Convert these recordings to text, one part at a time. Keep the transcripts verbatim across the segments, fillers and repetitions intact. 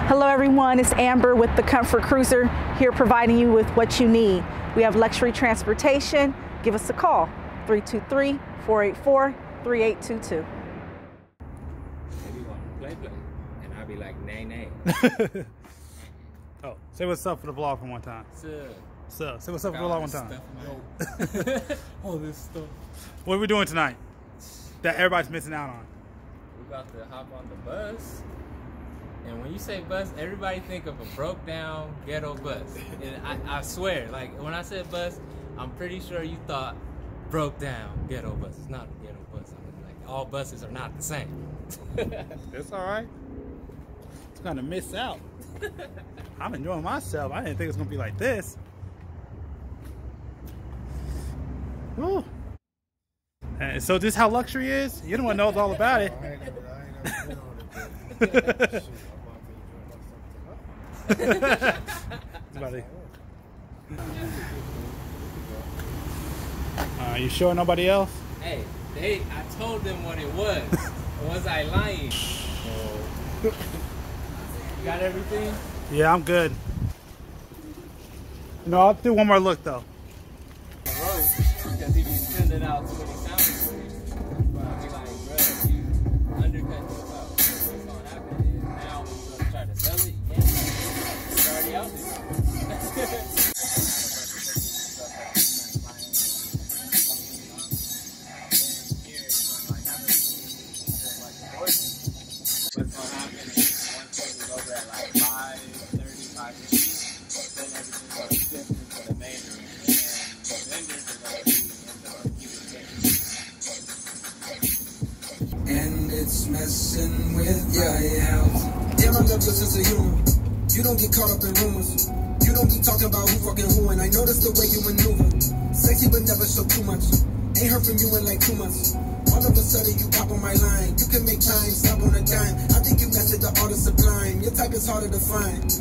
Hello everyone, it's Amber with the Comfort Cruiser, here providing you with what you need. We have luxury transportation. Give us a call, three two three, four eight four, three eight two two. Maybe want to play play, and I'll be like, nay, nay. Oh, say what's up for the vlog from one time. Sup? So, say what's up for the vlog one time. All this stuff. What are we doing tonight that everybody's missing out on? We about to hop on the bus. And when you say bus, everybody think of a broke down ghetto bus. And I, I swear, like when I said bus, I'm pretty sure you thought broke down ghetto bus. It's not a ghetto bus. I mean, like all buses are not the same. It's all right. It's gonna miss out. I'm enjoying myself. I didn't think it was gonna be like this. Woo. And so this how luxury is? You don't want to know all about it. uh, you sure nobody else? Hey, they, I told them what it was. Was I lying? You got everything? Yeah, I'm good. No, I'll do one more look though. Because he be sending out too many samples for you. But I'll be like, bro, you undercut yourself. What's gonna happen is now when you're gonna try to sell it, you can't. It's already out there. What's gonna happen is once it is over at like five thirty, five fifty, then everything's gonna shift into the main room. And the vendors are gonna be in the computer section. And it's messing with your health. Damn, I love your sense of humor. You don't get caught up in rumors. You don't be talking about who fucking who, and I notice the way you maneuver. Sexy but never show too much. Ain't heard from you in like two months. All of a sudden you pop on my line. You can make time, stop on a dime. I think you mastered the art of sublime. Your type is harder to find.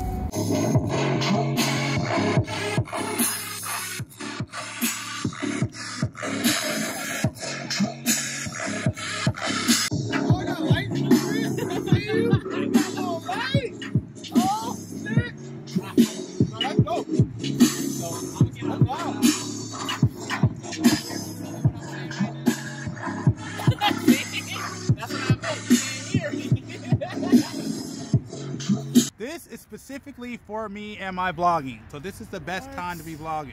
This is specifically for me and my vlogging. So this is the best what? time to be vlogging.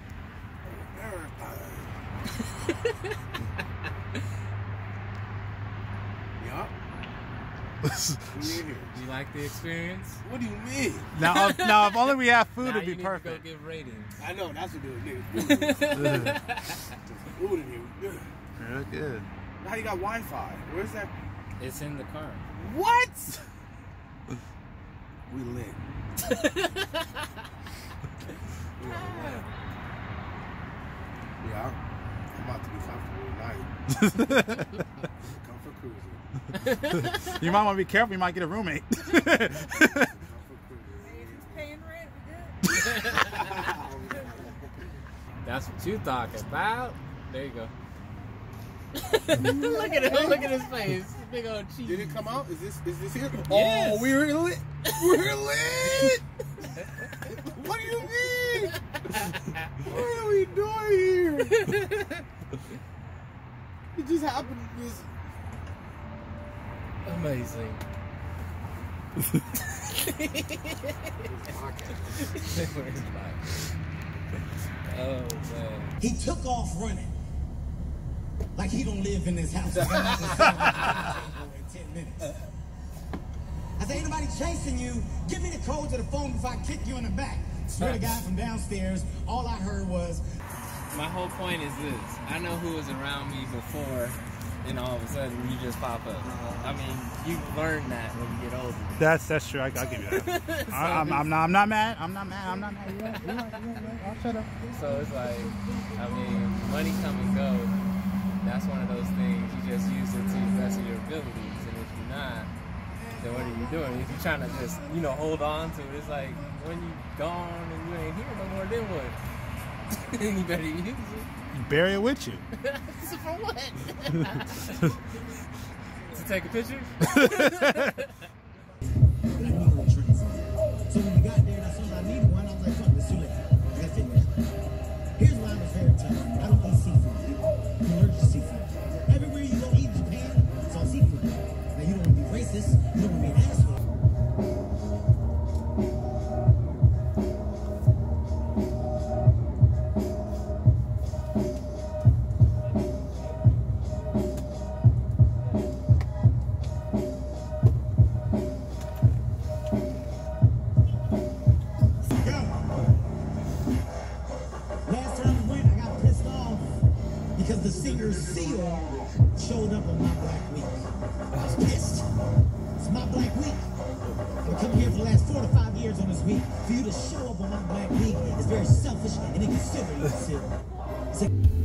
Yeah. You like the experience? What do you mean? Now, if, now if only we have food, it'd be you need perfect. To go give ratings. I know, that's what it is. Niggas. Food in here. Good. Real good. Now you got Wi-Fi. Where's that? It's in the car. What? We lit. We are lit. Yeah, I'm about to be comfortable tonight. Comfort cruising. You might want to be careful. You might get a roommate. Comfort cruising. Paying rent, we good. That's what you talking about. There you go. Look at him. Look at his face. Big old cheese. Did it come out? Is this is this here? Yes. Oh, we're lit. We're lit. What do you mean? What are we doing here? It just happened. This amazing. Oh man. He took off running. Like he don't live in this house. in ten minutes. I said, ain't nobody chasing you. Give me the code to the phone before I kick you in the back. Swear to God, from downstairs, all I heard was... My whole point is this. I know who was around me before, and all of a sudden you just pop up. I mean, you learn that when you get older. That's that's true. I, I'll give you that. so I, I'm, I'm, not, I'm not mad. I'm not mad. I'm not mad. You're right. You're right. You're right. I'll shut up. So it's like, I mean, money come and go. That's one of those things. You just use it to the best of your abilities, and if you're not, then what are you doing? If you're trying to just, you know, hold on to it, it's like when you gone and you ain't here no more, then what? You better use it. You bury it with you. So for what? To take a picture? because the singer Seal showed up on my Black Week. I was pissed. It's my Black Week. I've been coming here for the last four to five years on this week. For you to show up on my Black Week is very selfish and inconsiderate, Seal. It's like